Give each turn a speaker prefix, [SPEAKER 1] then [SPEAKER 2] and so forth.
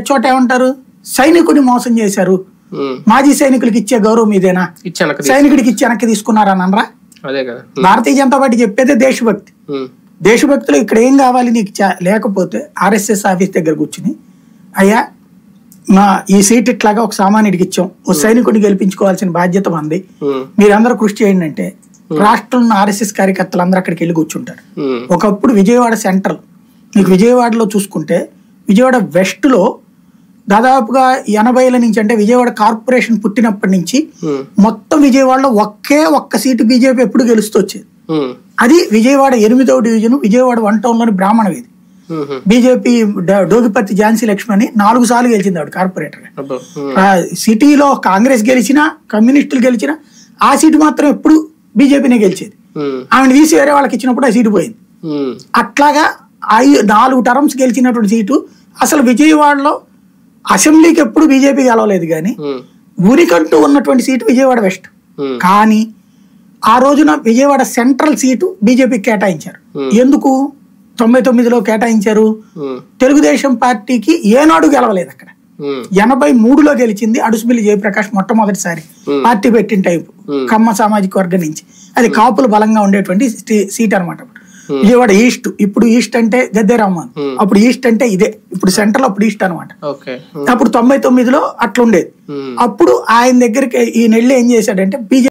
[SPEAKER 1] చోట ఏమంటారు, సైనికుడిని మోసం చేశారు, మాజీ సైనికులకి ఇచ్చే గౌరవం ఇదేనా, సైనికుడికి ఇచ్చి వెనక్కి తీసుకున్నారని అనరా? భారతీయ జనతా పార్టీ చెప్పేదే దేశభక్తి. దేశభక్తిలో ఇక్కడ ఏం కావాలి నీకు లేకపోతే ఆర్ఎస్ఎస్ ఆఫీస్ దగ్గర కూర్చుని, అయ్యా ఈ సీట్ ఇట్లాగా ఒక సామాన్యుడికి ఇచ్చాం, ఓ సైనికుడిని గెలిపించుకోవాల్సిన బాధ్యత ఉంది, మీరందరూ కృషి చేయండి అంటే రాష్ట్రంలో ఆర్ఎస్ఎస్ కార్యకర్తలు అందరూ అక్కడికి వెళ్ళి కూర్చుంటారు. ఒకప్పుడు విజయవాడ సెంట్రల్, మీకు విజయవాడలో చూసుకుంటే విజయవాడ వెస్ట్ లో దాదాపుగా 80ల నుంచి, అంటే విజయవాడ కార్పొరేషన్ పుట్టినప్పటి నుంచి మొత్తం విజయవాడలో ఒక్క సీటు బీజేపీ ఎప్పుడు గెలుస్తూ వచ్చేది. అది విజయవాడ 8వ డివిజన్, విజయవాడ 1 టౌన్ లోని బ్రాహ్మణ వీధి. బీజేపీ డోగిపర్తి ఝాన్సీ లక్ష్మణి 4 సార్లు గెలిచింది ఆవిడ కార్పొరేటర్ గా. సిటీలో కాంగ్రెస్ గెలిచినా కమ్యూనిస్టులు గెలిచినా ఆ సీటు మాత్రం ఎప్పుడు బీజేపీనే గెలిచేది. ఆమెను తీసి వేరే వాళ్ళకి ఇచ్చినప్పుడు ఆ సీటు పోయింది. అట్లాగా 4 టర్మ్స్ గెలిచినటువంటి సీటు. అసలు విజయవాడలో అసెంబ్లీకి ఎప్పుడు బీజేపీ గెలవలేదు, కానీ ఊరికంటూ ఉన్నటువంటి సీటు విజయవాడ వెస్ట్. కానీ ఆ రోజున విజయవాడ సెంట్రల్ సీటు బీజేపీకి కేటాయించారు. ఎందుకు 99లో కేటాయించారు? తెలుగుదేశం పార్టీకి ఏనాడు గెలవలేదు అక్కడ. 83లో గెలిచింది అడుసుమిల్లి జయప్రకాష్ మొట్టమొదటిసారి పార్టీ పెట్టిన టైపు, కమ్మ సామాజిక వర్గం నుంచి. అది కాపులు బలంగా ఉండేటువంటి సీట్ అనమాట. విజయవాడ ఈస్ట్, ఇప్పుడు ఈస్ట్ అంటే గద్దె రామ్మోహన్, అప్పుడు ఈస్ట్ అంటే ఇదే, ఇప్పుడు సెంట్రల్ అప్పుడు ఈస్ట్ అనమాట. అప్పుడు 99లో అట్లా ఉండేది. అప్పుడు ఆయన దగ్గరికి ఈ నెల్లి ఏం చేశాడంటే బీజేపీ